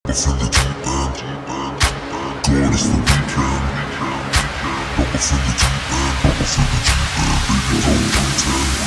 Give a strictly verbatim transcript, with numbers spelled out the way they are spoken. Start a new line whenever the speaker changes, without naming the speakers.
It's in the deep end. God is the weekend. Double in the deep end. Double in the deep end. Baby, don't pretend.